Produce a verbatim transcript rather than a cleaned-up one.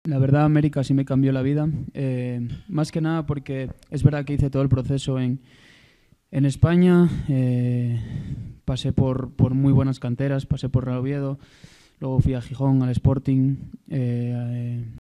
La verdad, América sí me cambió la vida. Eh, más que nada porque es verdad que hice todo el proceso en, en España. Eh, pasé por, por muy buenas canteras, pasé por Real Oviedo, luego fui a Gijón, al Sporting. Eh, eh,